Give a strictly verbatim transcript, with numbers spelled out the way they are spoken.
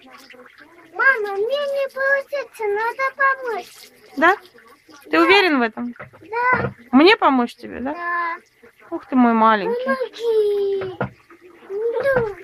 Мама, мне не получится, надо помочь. Да? Ты уверен в этом? Да. Мне помочь тебе, да? Да. Ух ты мой маленький. Помоги. Ну.